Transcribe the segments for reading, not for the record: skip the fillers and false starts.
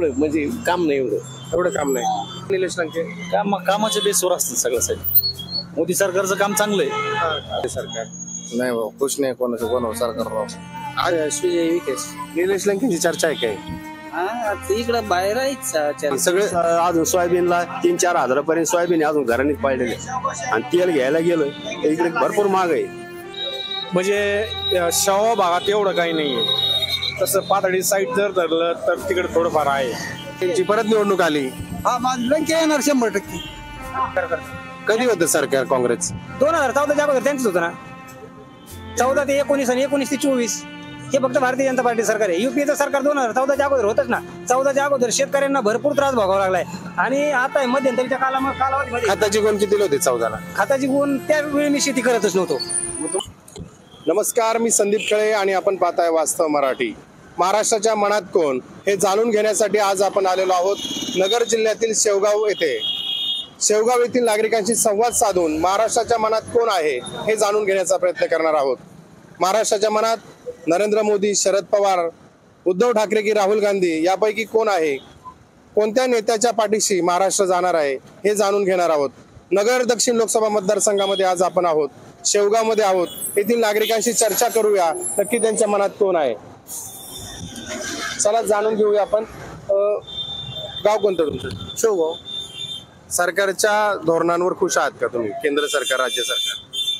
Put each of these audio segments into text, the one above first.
एवढं म्हणजे काम नाही एवढं काम नाही. निलेश लंके कामाच्या बेसवर असतं सगळं साहेब. मोदी सरकारचं काम चांगलं आहे. सरकार नाही भाऊ खुश नाही कोणावर सरकार राव. सुजय विखे निलेश लंकेची चर्चा आहे काय? इकडं बाहेर सगळे अजून सोयाबीनला 3-4 हजारापर्यंत सोयाबीन अजून घराने पाळलेले आणि तेल घ्यायला गेलं तर इकडे भरपूर महाग आहे. म्हणजे शहर भागात एवढं काही नाहीये. तसं पातळी साईड जर धरलं तर तिकडे थोडंफार आहे. त्यांची परत निवडणूक आली. लंके येणार 100%. कधी होतं सरकार काँग्रेस? 2014 अगोदर त्यांचंच होतं ना. 14 ते 19 आणि 19 ते 24 हे फक्त भारतीय जनता पार्टी सरकार आहे. युपीएचं सरकार 2014 अगोदर होतच ना. 14 अगोदर शेतकऱ्यांना भरपूर त्रास भोगावा लागलाय आणि आता मध्यंतरीच्या कालावधीमध्ये खताची गुण किती होते 14ला? खताची गुण त्यावेळी मी शेती करतच नव्हतो. नमस्कार, मी संदीप खळे आणि आपण पाहताय वास्तव मराठी. महाराष्ट्राच्या मनात कोण हे जाणून घेण्यासाठी आज आपण आलेलो आहोत नगर जिल्ह्यातील शेवगाव येथे. शेवगाव येथील नागरिकांशी संवाद साधून महाराष्ट्राच्या मनात कोण आहे हे जाणून घेण्याचा प्रयत्न करणार आहोत. महाराष्ट्राच्या मनात नरेंद्र मोदी, शरद पवार, उद्धव ठाकरे की राहुल गांधी यापैकी कोण आहे? कोणत्या नेत्याच्या पाठीशी महाराष्ट्र जाणार आहे हे जाणून घेणार आहोत. नगर दक्षिण लोकसभा मतदारसंघामध्ये आज आपण आहोत, शेवगावमध्ये आहोत. येथील नागरिकांशी चर्चा करूया नक्की त्यांच्या मनात कोण आहे. चला जाणून घेऊया आपण. गाव कोणतं तुमचं? शेवगाव. सरकारच्या धोरणांवर खुश आहात का तुम्ही? केंद्र सरकार, राज्य सरकार?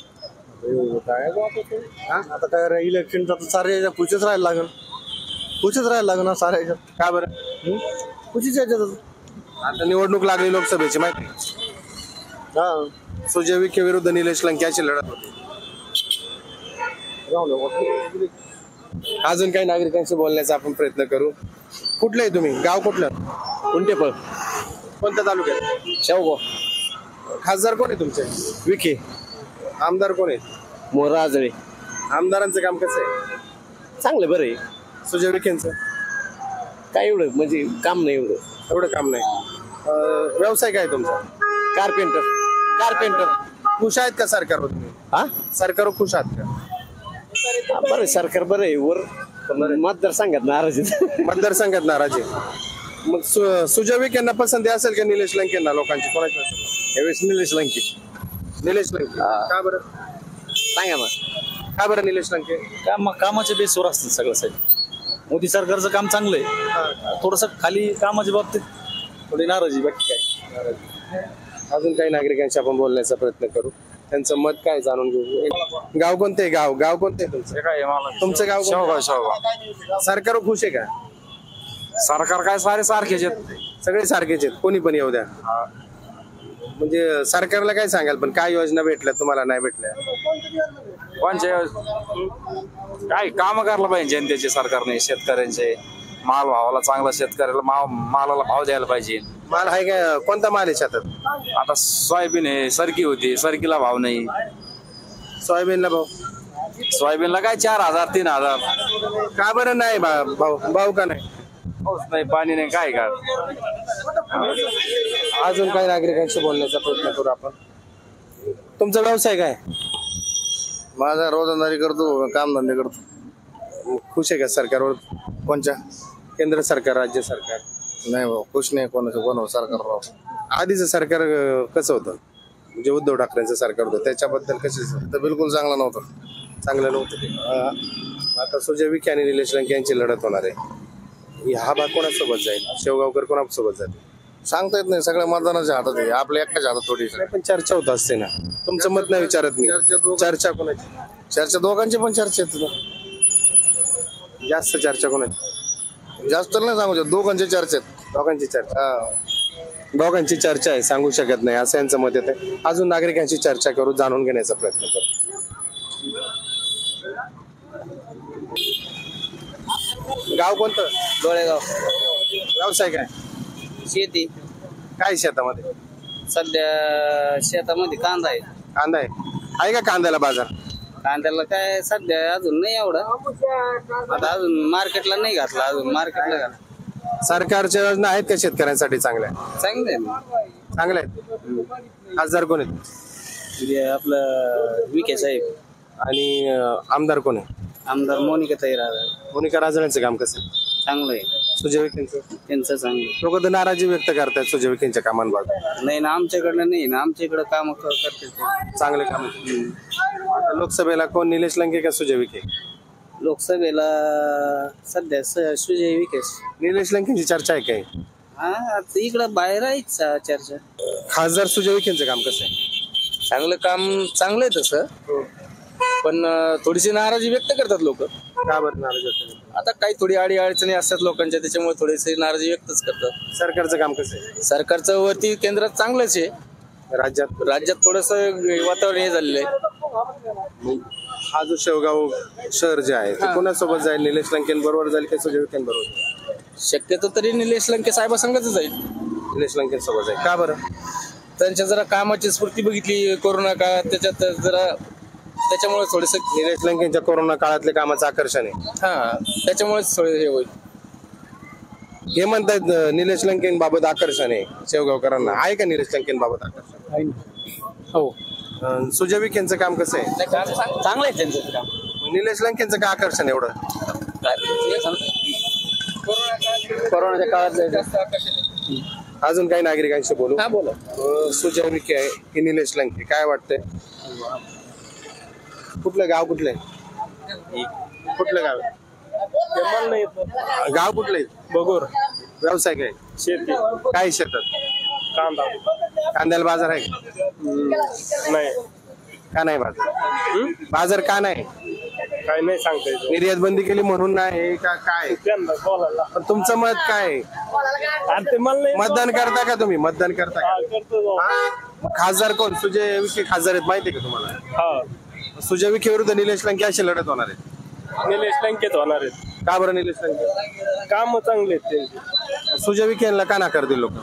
आता काय इलेक्शनचा तर सारे खुशीच राहायला लागेल ना सारे. का बरं? खुशीच याच्यात. आता निवडणूक लागली लोकसभेची, माहिती? सुजय विखे विरुद्ध निलेश लंके अशी लढत होती. अजून काही नागरिकांशी बोलण्याचा आपण प्रयत्न करू. कुठले आहे तुम्ही? गाव कुठलं? कुंटेपळ. कोणत्या तालुक्यात? शेवगाव. खासदार कोण आहे तुमचे? विखे. आमदार कोण आहे? मोराजळे. आमदारांचं काम कसं आहे? चांगलं बरं आहे. सुजय विखेंचं काय एवढं म्हणजे काम नाही एवढं काम नाही. व्यवसाय काय तुमचा? कारपेंटर. खुश आहेत का सरकारवर तुम्ही? सरकारवर खुश आहात का? बरं आहे सरकार, बरं आहे. वर मतदारसंघात नाराज आहे. मतदारसंघात नाराज आहे. मग सुजय विखेंना पसंती असेल का निलेश लंकेंना लोकांची? कोणाची असेल यावेळेस निलेश लंके. निलेश लंके. का बरं? सांगा ना. का बरं निलेश लंके? कामाच्या बेसवर असतं सगळं साहेब. मोदी सरकारचं काम चांगलं आहे. थोडस खाली कामाच्या बाबतीत थोडी नाराजी, बाकी काय. अजून काही नागरिकांशी आपण बोलण्याचा प्रयत्न करू. त्यांचं मत काय जाणून घेऊ. गाव कोणते? गाव कोणते तुमचं? तुमचं गाव? शेवगाव. सरकार खुश आहे का? सरकार काय सारे सारखेच आहेत. सगळे सारखेच आहेत, कोणी पण येऊ द्या. म्हणजे सरकारला काय सांगाल, पण काय योजना भेटल्या तुम्हाला, नाही भेटल्या? कोणच्या काय काम करायला पाहिजे जनतेचे सरकारने, शेतकऱ्यांचे माल भावाला चांगला, शेतकऱ्याला मालाला भाव द्यायला पाहिजे. माल आहे का? कोणता माल आहे शेतात? आता सोयाबीन आहे, सरकी होती, सरकीला भाव नाही. सोयाबीनला भाव? सोयाबीनला काय 4,000 3,000. का बरं नाही भाव का नाही? पाऊस नाही, पाणी नाही, काय का. अजून काही नागरिकांशी बोलण्याचा प्रयत्न करू आपण. तुमचा व्यवसाय काय? माझा रोजंदारी करतो, कामधंदे करतो. खुश आहे का सरकारवर? कोणच्या? केंद्र सरकार, राज्य सरकार? नाही भाऊ खुश नाही कोणावर सरकार राव. आधीचं सरकार कसं होतं? म्हणजे उद्धव ठाकरेंचं सरकार होतं, त्याच्याबद्दल कसं? तर बिलकुल चांगलं नव्हतं. चांगलं नव्हतं ते. आता सुजय विखे आणि निलेश लंके यांची लढत होणार आहे. हा भाग कोणासोबत जाईल? शेवगावकर कोणासोबत जाईल सांगता येत नाही. सगळ्या मतदानाच्या हातात आहे, आपल्या एकाच्या हातात थोडी. पण चर्चा होत असते ना. तुमचं मत नाही विचारत मी. चर्चा कोणाची? चर्चा दोघांची पण चर्चा आहे. जास्त चर्चा कोणाची? जास्त नाही सांगू शकत, दोघांची चर्चा आहेत. दोघांची चर्चा. दोघांची चर्चा आहे, सांगू शकत नाही असं यांचं मत येतं. अजून नागरिकांची चर्चा करू, जाणून घेण्याचा प्रयत्न करू. गाव कोणतं? डोळेगाव. व्यवसाय काय? शेती. काय शेतामध्ये? सध्या शेतामध्ये कांदा आहे. कांदा आहे का? कांद्याला बाजार? कांद्याला काय सध्या अजून नाही एवढं. आता अजून मार्केटला नाही घातला. अजून मार्केटला घातला. सरकारच्या योजना आहेत का शेतकऱ्यांसाठी चांगल्या? चांगलं आहे. चांगल्या आहेत. खासदार कोण आहेत? आपलं विखे साहेब. आणि आमदार कोण आहे? आमदार मोनिका ताई. मोनिका राजळ्यांचं काम कसं? चांगलं आहे. सुजय विखेंचं त्यांचं चांगलं. लोक तर नाराजी व्यक्त करतात सुजय विखेंच्या कामांबाबत. नाही ना, आमच्याकडनं नाही ना, आमच्या इकडे काम करते ते. चांगले काम आता लोकसभेला कोण, निलेश लंके का सुजय विखे? लोकसभेला सध्या सुजय विकेस. निलेश लंकेची चर्चा आहे काय? हा, आता इकडं बाहेर आहेच चर्चा. खासदार सुजय विखेंचं काम कसं आहे? चांगलं काम चांगलं आहे तसं, पण थोडीशी नाराजी व्यक्त करतात लोक. का बरं नाराजी व्यक्त करतात? आता काही थोडी अडी अडचणी असतात लोकांच्या, त्याच्यामुळे थोडीशी नाराजी व्यक्तच करतात. सरकारचं काम कसं आहे? सरकारचं वरती केंद्रात चांगलंच आहे, राज्यात थोडस वातावरण हे झालेलं आहे. हा जो शेवगाव शहर जे आहे ते कोणासोबत जाईल? निलेश लंकेंबरोबर जाईल की सुजय विखेंबरोबर? शक्यतो तरी निलेश लंके साहेबासंगच जाईल. निलेश लंकेंसोबत जाईल. का बरं? त्यांच्या जरा कामाची स्फूर्ती बघितली कोरोना काळात, त्याच्यात जरा त्याच्यामुळे थोडस निलेश लंकेंच्या कोरोना काळातले कामाचं आकर्षण आहे. त्याच्यामुळेच थोडे हे होईल. हे म्हणतात निलेश लंकेंबाबत आकर्षण आहे शेवगावकरांना. आहे का निलेश लंकेंबाबत आकर्षण? हो, सुजय विखेंचं काम कसं आहे? चांगलं आहे त्यांचं काम. निलेश लंकेंचं का आकर्षण एवढं? कोरोनाच्या काळात जास्त आकर्षण. अजून काही नागरिकांशी बोलू. हा, बोला. सुजय विखे आहे की निलेश लंके, काय वाटतंय? कुठलं गाव? कुठलं गाव? गाव कुठलं? बघूर. व्यवसाय काय? शेती. काय शेतात? कांदा. कांद्याला बाजार आहे का? नाही. का नाही बाजार? बाजार का नाही? काय नाही सांगता येत. निर्यात बंदी केली म्हणून नाही का काय? त्यांना बोलायला. पण तुमचं मत काय आहे? ते मला नाही. मतदान करता का तुम्ही? मतदान करता का? करतो. मग खासदार कोण? सुजय विखे खासदार आहेत माहिती आहे का तुम्हाला? हा, सुजय विखे विरुद्ध निलेश लंके अशी लढत होणार आहे. निलेश लंकेत होणार आहेत. का बरं निलेश लंके? काम चांगले आहेत त्यांचे. सुजय विखे यांना का नाकारतील लोक?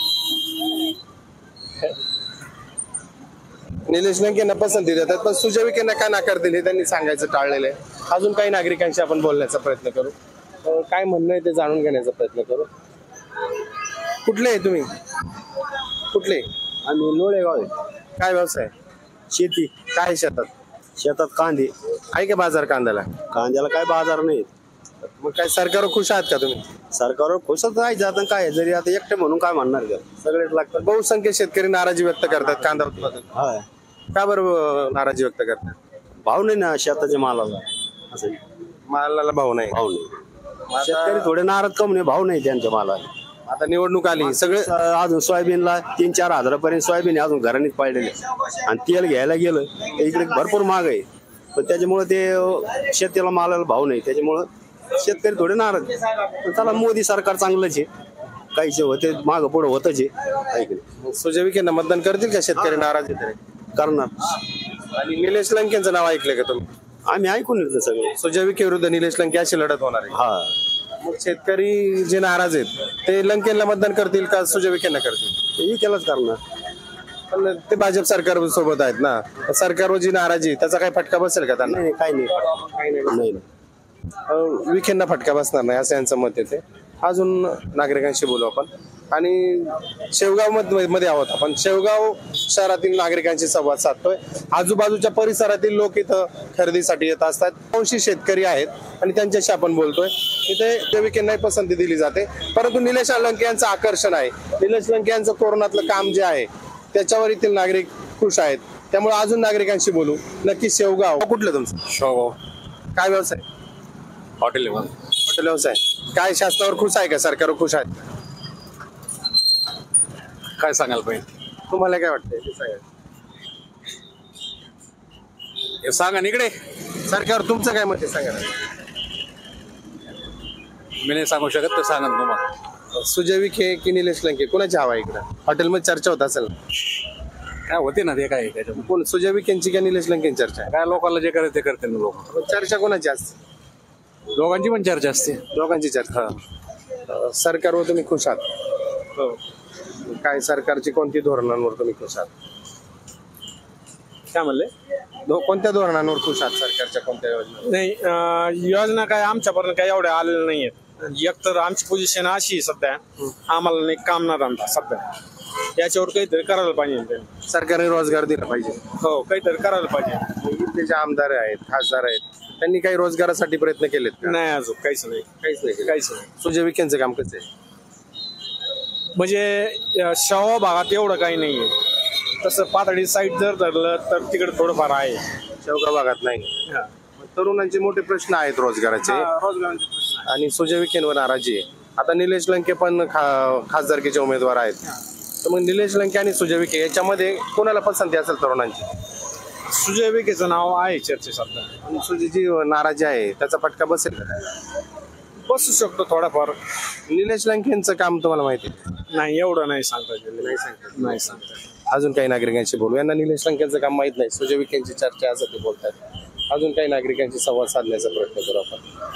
निलेश लंकेंना पसंती देतात पण सुजय विखेंना का नाकारतील हे त्यांनी सांगायचं टाळलेलं आहे. अजून काही नागरिकांशी आपण बोलण्याचा प्रयत्न करू. काय म्हणणं आहे ते जाणून घेण्याचा प्रयत्न करू. कुठले आहे तुम्ही? कुठले? आम्ही लोळेगाव आहे. काय व्यवसाय? शेती. काय शेतात? शेतात कांदे. आहे का बाजार कांद्याला? कांद्याला काय बाजार नाही. मग काय सरकारवर खुश आहात का तुम्ही? सरकारवर खुशच नाही जात. काय जरी आता एकटे म्हणून काय म्हणणार का, सगळेच लागतात. बहुसंख्य शेतकरी नाराजी व्यक्त करतात कांदा उत्पादन. हा, का बरं नाराजी व्यक्त करतात? भाव नाही ना शेताच्या मालाला. असं मालाला भाव नाही. भाव नाही. शेतकरी थोडे नाराज कमी नाही, भाव नाही त्यांच्या मालाला. आता निवडणूक आली सगळे अजून सोयाबीनला 3-4 हजारापर्यंत सोयाबीन अजून घरानेच पाळलेले. आणि तेल घ्यायला गेलं तर इकडे भरपूर महाग आहे. पण त्याच्यामुळे ते शेतीला मालाला भाव नाही, त्याच्यामुळं शेतकरी थोडे नाराज. चला मोदी सरकार चांगलंच आहे, काहीचे होते मागं पुढं होतच आहे. सुजय विखेंना मतदान करतील का शेतकरी नाराज आहे? करणार. आणि निलेश लंकेंचं नाव ऐकलंय का तुम्ही? आम्ही ऐकून येतो सगळे. सुजय विखे विरुद्ध निलेश लंके अशी लढत होणार आहे. हा, मग शेतकरी जे नाराज आहेत ते लंकेंना मतदान करतील का सुजय विखेंना करतील? ते केलंच करणार. पण ते भाजप सरकार सोबत आहेत ना, सरकारवर जी नाराजी त्याचा काही फटका बसेल का त्यांना? नाही, काही नाही. विखेंना फटका बसणार नाही असं यांचं मत येते. अजून नागरिकांशी बोलू आपण. आणि शेवगाव मध्ये आहोत आपण. शेवगाव शहरातील नागरिकांशी संवाद साधतोय. आजूबाजूच्या परिसरातील लोक इथं खरेदीसाठी येत असतात. 200 शेतकरी आहेत आणि त्यांच्याशी आपण बोलतोय. इथे विखेंना पसंती दिली जाते, परंतु निलेश लंके यांचं आकर्षण आहे. निलेश लंके यांचं कोरोनातलं काम जे आहे त्याच्यावर येथील नागरिक खुश आहेत. त्यामुळे अजून नागरिकांशी बोलू. नक्की शेवगाव कुठलं तुमचं? शेवगाव. काय व्यवसाय? हॉटेल. हॉटेल व्यवसाय. काय शासनावर खुश आहे का सरकारवर खुश आहेत? काय सांगायला पाहिजे? तुम्हाला काय वाटतंय ते सांगा. सांगा इकडे. सरकार तुमचं काय मत आहे सांगा. मी नाही सांगू शकत, तर सांगा तुम्हाला. सुजय विखे की निलेश लंके कोणाची हवा इकडं? हॉटेलमध्ये चर्चा होत असेल काय होते ना ते काय त्याच्यात. कोण? सुजय विखेंची का निलेश लंकेंची चर्चा? काय लोकांना जे करायचं ते करते ना लोक. चर्चा कोणाची असते? दोघांची पण चर्चा असते. दोघांची चर्चा. सरकारवर तुम्ही खुश आहात? काय सरकारची कोणती धोरणांवर तुम्ही खुश आहात? काय म्हणले? कोणत्या धोरणांवर खुश आहात? सरकारच्या कोणत्या योजना? नाही, योजना काय आमच्यापर्यंत काय एवढ्या आलेल्या नाहीयेत. एक तर आमची पोझिशन अशी सध्या, आम्हाला नाही काम ना धंदा सध्या. याच्यावर काहीतरी करायला पाहिजे. सरकारने रोजगार दिला पाहिजे. हो, काहीतरी करायला पाहिजे. इथले जे आमदार आहेत, खासदार आहेत, त्यांनी काही रोजगारासाठी प्रयत्न केलेत का? नाही अजून काहीच नाही. काहीच नाही. सुजय विखेंचं काम कसं आहे? म्हणजे शहर भागात एवढं काही नाहीये. तसं पातळी साईड जर धरलं तर तिकडे थोडंफार आहे. शेवगाव भागात नाही. तरुणांचे मोठे प्रश्न आहेत रोजगाराचे रोजगाराचे प्रश्न आणि सुजय विखेंवर नाराजी आहे. आता निलेश लंके पण खासदारकीचे उमेदवार आहेत. तर मग निलेश लंके आणि सुजय विखे याच्यामध्ये कोणाला पसंती असेल तरुणांची? सुजय विखेचं नाव आहे चर्चेत सध्या. आणि सुजयची नाराजी आहे त्याचा फटका बसेल का? बसू शकतो थोडाफार. निलेश लंकेंचं काम तुम्हाला माहिती आहे? नाही एवढं नाही सांगता येईल. नाही सांगता. अजून काही नागरिकांशी बोलू. यांना निलेश लंकेंचं काम माहित नाही. सुजय विखेंची चर्चा असं ते बोलतात. अजून काही नागरिकांशी संवाद साधण्याचा प्रयत्न करू आपण.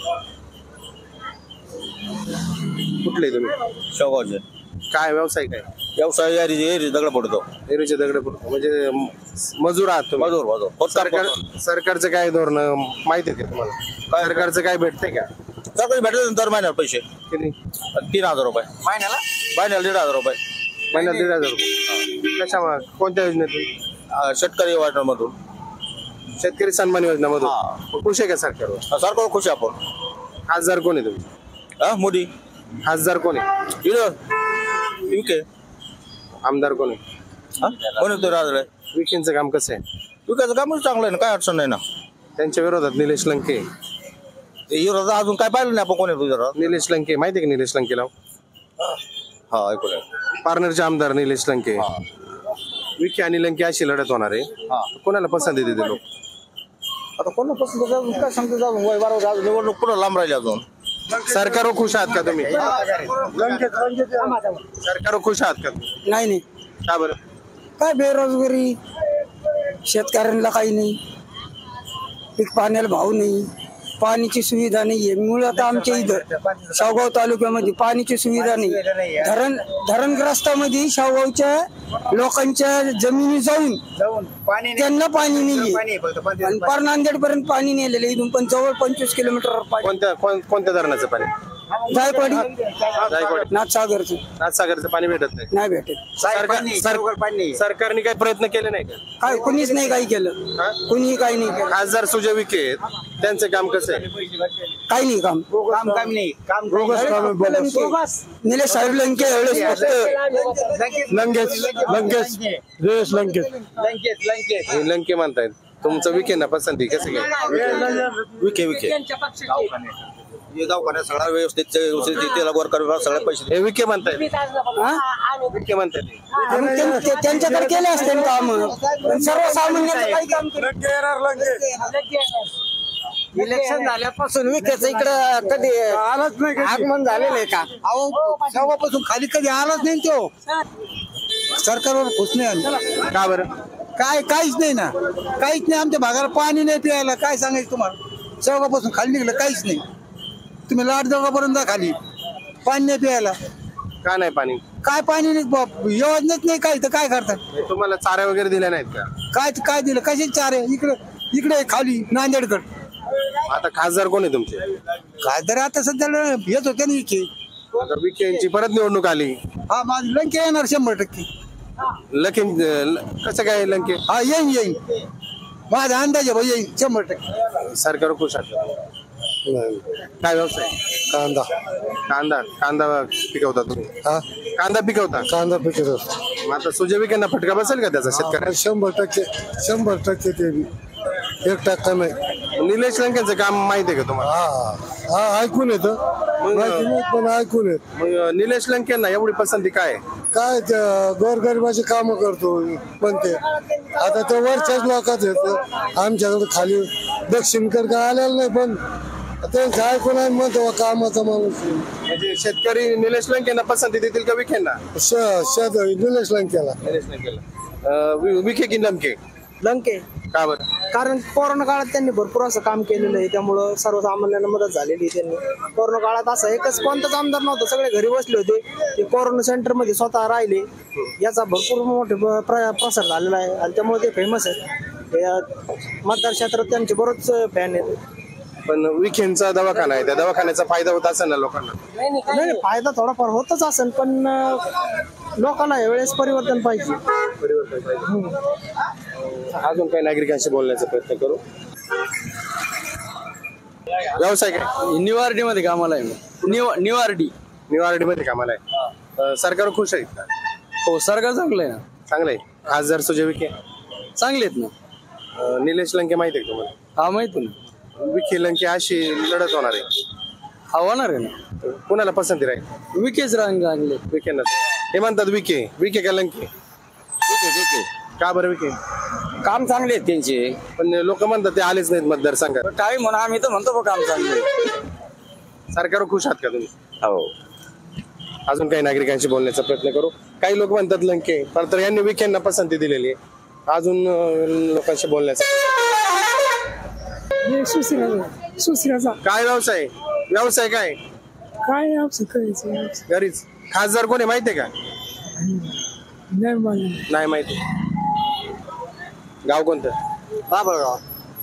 कुठले तुम्ही? शेवगावचे. काय व्यवसाय काय? व्यवसाय एरी दगड पडतो. एरीचे दगड म्हणजे मजूर आहात तुम्ही? मजूर. सरकारचं काय धोरण माहिती आहे का तुम्हाला? सरकारचं काय भेटतंय का? सगळे भेटले दर महिन्याला पैसे किती? 3,000 रुपये महिन्याला 1,500 रुपये महिन्यात 1,500 रुपये. कशा कोणत्या योजनेतून? शेतकरी वाटण्यामधून. शेतकरी सन्मान योजनामधून. खुश आहे का सरकारवर? सरकार खुश आहे आपण. खासदार कोण आहे तुम्ही? मोदी. खासदार कोण आहे? विखे. आमदार कोण आहे? कोण येतो राजळे? विखेंचं काम कसं आहे? विखेचं कामच चांगलं आहे ना, काय अडचण नाही ना. त्यांच्या विरोधात निलेश लंके. विरोधात अजून काय पाहिलं नाही आपण. कोण येतो जरा? निलेश लंके माहिती आहे का? निलेश लंकेला हा ऐकूया. पार्टनरचे आमदार निलेश लंके. विखे आणि लंके अशी लढत होणार आहे. कोणाला पसंती देते लोक? आता कोण पसंत काय सांगतो जाऊन वय 12 निवडणूक पुढे लांब राहिली अजून. सरकारवर खुश आहात का तुम्ही? सरकारवर खुश आहात का? नाही का बरं? काय बेरोजगारी, शेतकऱ्यांना काही नाही, पीक पाण्याला भाव नाही, पाणीची सुविधा नाहीये. मुळात आमच्या इथं शेवगाव तालुक्यामध्ये पाणीची सुविधा नाही. धरणग्रस्तामध्ये शेवगावच्या लोकांच्या जमिनी जाऊन त्यांना पाणी नाहीये. पार नांदेड पर्यंत पाणी नेलेलं इथून पण जवळ 25 किलोमीटर. कोणत्या धरणाचं पाणी? जायकवाडी जायकवाडी. नाथसागरचं. नाथसागरचं पाणी भेटत नाही भेटत. सरकारने काही प्रयत्न केले नाही का? काय कुणीच नाही काही केलं. कुणीही काही नाही केलं. खासदार सुजय विखे त्यांचं काम कसं आहे? काही नाही काम. निलेश साहेब लंके लंके म्हणतायत. तुमचं विखे ना पसंती कसं काय? विखे दवाखान्यात सगळा व्यवस्थित त्याला वर करायला सगळे पैसे. हे विखे म्हणतायत. विखे म्हणतायत. त्यांच्याकडे केले असते काम. सर्वसामान्यांचं काही काम इलेक्शन झाल्यापासून विखेचं इकडं कधी आलंच नाही. आगमन झालेलं आहे का? तेव्हापासून खाली कधी आलाच नाही. तो सरकारवर खुश नाही आलं. का बरं? काहीच नाही ना. काहीच नाही. आमच्या भागाला पाणी नाही प्यायला. काय सांगायचं तुम्हाला? शेवगापासून खाली निघलं काहीच नाही. तुम्ही लाडजगापर्यंत खाली पाणी नाही प्यायला. का नाही पाणी? काय पाणी नाही. योजनेच नाही काही. तर काय करतात? तुम्हाला चारा वगैरे दिल्या नाहीत का? काय दिलं? कशाचे चारे? इकडे खाली नांदेडकडे. आता खासदार कोण आहे तुमचे? खासदार आता सध्या येत होते ना विखे. विखे यांची परत निवडणूक आली. हा माझ लंके येणार 100%. लंके कसं काय? लंके हा येईन. माझा अंदाज आहे भाई येईन 100%. सरकार खुश आहे. काय व्यवसाय? कांदा पिकवता तुम्ही? कांदा पिकवतो. आता सुजय विखेंना फटका बसेल का त्याचा शेतकऱ्याला? 100% ते 1% नाही. निलेश लंकेंचं काम माहिती आहे का तुम्हाला? हा ऐकून येतं पण ऐकून येत. मग निलेश लंकेंना एवढी पसंती काय? काय गोरगरिबाची कामं करतो पण ते आता ते वरच्याच लोकांच येत. आमच्याकडे खाली दक्षिणकर काय आलेलं नाही. पण त्यांचं ऐकून आहे म्हणतो कामाचा माणूस. म्हणजे शेतकरी निलेश लंकेंना पसंती देतील का विखेंना? निलेश लंकेला. विखे की लंके? लंके. का बरं? कारण कोरोना काळात त्यांनी भरपूर असं काम केलेलं आहे. त्यामुळं सर्वसामान्यांना मदत झालेली आहे. त्यांनी कोरोना काळात असं एकच कोणताच आमदार नव्हतं. सगळे घरी बसले होते. ते कोरोना सेंटरमध्ये स्वतः राहिले. याचा भरपूर मोठे प्रसार झालेला आहे आणि त्यामुळे ते फेमस आहे. मतदार क्षेत्रात त्यांचे बरोच फॅन आहेत. पण विखेंचा दवाखाना आहे. त्या दवाखान्याचा फायदा होत असेल ना लोकांना? नाही फायदा थोडाफार होतच असेल पण लोकांना यावेळेस परिवर्तन पाहिजे. अजून काही नागरिकांशी बोलण्याचा प्रयत्न करू. व्यवसाय काय? निवारडी मध्ये कामाला आहे निवारडी निवारडी मध्ये कामाला आहे. सरकार खुश आहेत का? हो सरकार चांगलं आहे ना. चांगलं आहे. खासदार सुजय विखे, चांगले आहेत ना. निलेश लंके माहिती आहे का तुम्हाला? हा माहिती ना. विखे लंके अशी लढत होणार आहे. हा होणार आहे ना. कुणाला पसंती राहील? विकेच चांगले. विखेंना. हे म्हणतात विखे विखे का लंके? का बरं विखे? काम चांगले आहेत त्यांचे. पण लोक म्हणतात ते आलेच नाहीत मतदारसंघात. काय म्हणा आम्ही तर म्हणतो काम चांगले. सरकार खुश आहात का तुम्ही? हो. अजून काही नागरिकांशी बोलण्याचा प्रयत्न करू. काही लोक म्हणतात लंके, तर यांनी विखेंना पसंती दिलेली आहे. अजून लोकांशी बोलण्याचा. काय व्यवसाय? व्यवसाय काय? काय करायचं घरीच. खासदार कोणी माहितीये का? नाही माहिती. गाव कोणतं? बाबळगाव.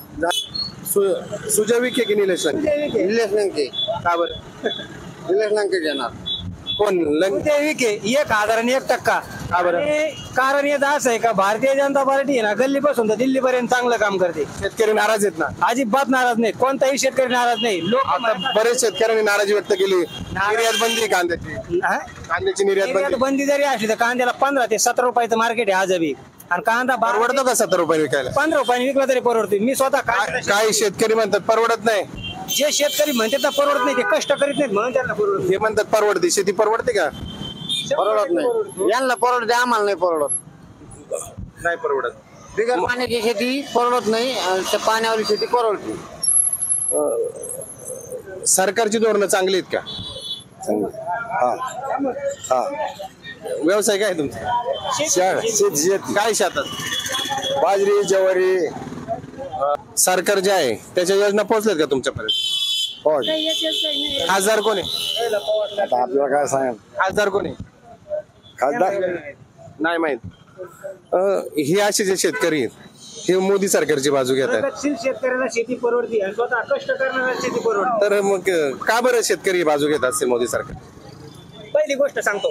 सुजय विखे की निलेश लंके? निलेश लंके. का बरं? निलेश लंके घेणार. कोण लंके? विखे 1% का बरं? कारण येत असं आहे का भारतीय जनता पार्टी आहे ना गल्लीपासून तर दिल्लीपर्यंत चांगलं काम करते. शेतकरी नाराज आहेत ना? अजिबात नाराज नाही. कोणताही शेतकरी नाराज नाही. आता बरेच शेतकऱ्यांनी नाराजी व्यक्त केली. निर्यात बंदी कांद्याची. कांद्याची निर्यात बंदी जरी असली तर कांद्याला 15 ते 17 रुपयाचं मार्केट आहे आजही. आणि कांदा परवडतो का 17 रुपये विकायला? 15 रुपयाने विकला तरी परवडतो. मी स्वतः काही शेतकरी म्हणतात परवडत नाही. जे शेतकरी म्हणतात ना परवडत नाही ते कष्ट करीत नाहीत म्हणून त्यांना परवडत. हे म्हणतात परवडते. शेती परवडते का? परवडत नाही. यांना परवडते आम्हाला नाही परवडत. नाही परवडत. बिगर पाण्याची शेती परवडत नाही. पाण्यावाली शेती परवडते. सरकारची धोरणं चांगली आहेत का? व्यवसाय काय तुमचा? काय शेतात? बाजरी ज्वारी. सरकार जे आहे त्याच्या योजना पोहोचल्यात का तुमच्यापर्यंत? खासदार कोण आहे? आपल्याला काय सांगा खासदार कोण आहे? खासदार नाही माहित. हे असे जे शेतकरी आहेत हे मोदी सरकारची बाजू घेत आहेत. प्रगतशील शेतकऱ्याला शेती परवडते आणि स्वतः कष्ट करणाऱ्याला शेती परवडते. तर मग का बरं शेतकरी बाजू घेत असेल मोदी सरकार? पहिली गोष्ट सांगतो.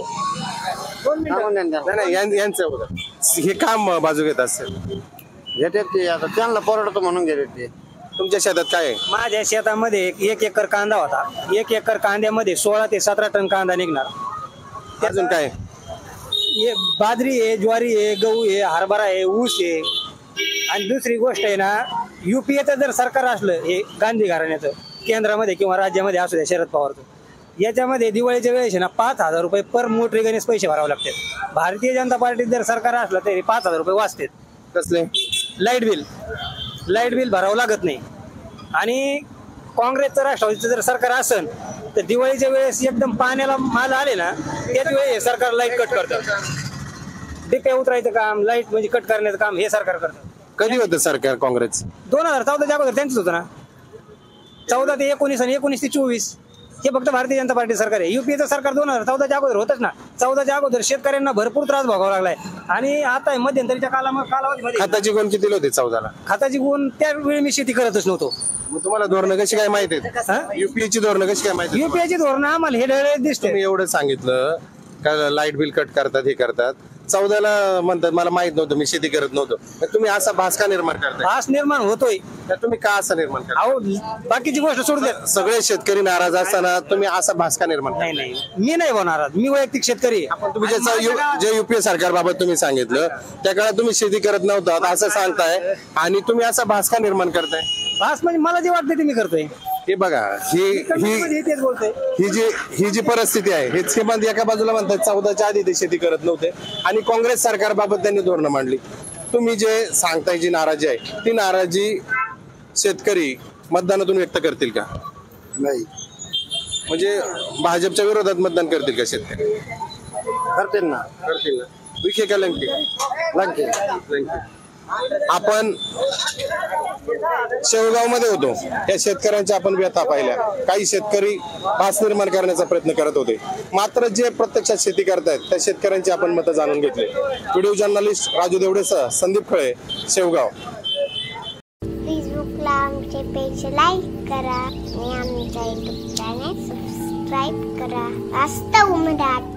नाही यांचं बघा. हे काम बाजू घेत असेल. घेतात ते आता त्यांना परवडतं म्हणून घेतात ते. तुमच्या शेतात काय आहे? माझ्या शेतामध्ये 1 एकर कांदा होता. 1 एकर कांद्यामध्ये 16 ते 17 टन कांदा निघणार. अजून काय? बाजरी आहे, ज्वारी आहे, गहू आहे, हरभरा आहे, ऊस आहे. आणि दुसरी गोष्ट आहे ना, युपीएचं जर सरकार असलं हे गांधी घराण्याचं केंद्रामध्ये किंवा राज्यामध्ये असू द्या शरद पवारचं, याच्यामध्ये दिवाळीच्या वेळेस ना 5,000 रुपये पर मोटरी गणेश पैसे भरावे लागतात. भारतीय जनता पार्टीत जर सरकार असलं तरी 5,000 रुपये वाचतात. कसले? लाईट बिल भरावं लागत नाही. आणि काँग्रेसचं राष्ट्रवादीचं जर सरकार असेल तर दिवाळीच्या वेळेस एकदम पाण्याला माल आले ना त्याच वेळेस सरकार लाईट कट करतं. डिपे उतरायचं काम, लाईट म्हणजे कट करण्याचं काम हे सरकार करतं. कधी होतं सरकार काँग्रेस? 2014च्या अगोदर त्यांचंच होतं ना. 14 ते 19 आणि 19 ते 24 हे फक्त भारतीय जनता पार्टी सरकार आहे. युपीएचं सरकार 2014च्या अगोदर होतच ना. 14च्या अगोदर शेतकऱ्यांना भरपूर त्रास भोगावा लागलाय. आणि आता मध्यंतरीच्या कालावधीमध्ये खताची गुण किती होते 14ला? खताची गुण त्यावेळी मी शेती करतच नव्हतो. मग तुम्हाला धोरणं कशी काय माहिती आहेत? युपीएची धोरणं कशी काय माहिती? युपीआयची धोरणं आम्हाला हे डळे दिसते. तुम्ही एवढं सांगितलं का लाईट बिल कट करतात हे करतात. 14ला म्हणतात मला माहित नव्हतं, मी शेती करत नव्हतो. तुम्ही असा भास का निर्माण करताय? भास निर्माण होतोय. तुम्ही का असा निर्माण करता? अहो बाकीची गोष्ट सोडून द्या. सगळे शेतकरी नाराज असताना तुम्ही असा भास का निर्माण करताय? नाही मी नाही होणार. मी वैयक्तिक शेतकरी. आपण तुम्ही जे युपीए सरकारबाबत तुम्ही सांगितलं त्या काळात तुम्ही शेती करत नव्हता असं सांगताय आणि तुम्ही असा भास का निर्माण करताय? भास म्हणजे मला जे वाटतं ते मी करतोय. हे बघा ही जी परिस्थिती आहे हेच हे एका बाजूला म्हणतात 14च्या आधी ते शेती करत नव्हते आणि काँग्रेस सरकारबाबत त्यांनी धोरणं मांडली. तुम्ही जे सांगताय जी नाराजी आहे ती नाराजी शेतकरी मतदानातून व्यक्त करतील का? नाही. म्हणजे भाजपच्या विरोधात मतदान करतील का शेतकरी? करतील ना. विखे का लंके? लंके. आपण शेवगाव मध्ये होतो. या शेतकऱ्यांच्या आपण व्यथा पाहिल्या. काही शेतकरी भास निर्माण करण्याचा प्रयत्न करत होते. मात्र जे प्रत्यक्षात शेती करतायत त्या शेतकऱ्यांची आपण मतं जाणून घेतले. व्हिडिओ जर्नलिस्ट राजू देवडेसह संदीप खळे, शेवगाव. फेसबुकला आमचे पेज लाईक करा आणि आमच्या युट्यूब चॅनल सबस्क्राईब करा. वास्तव मराठी.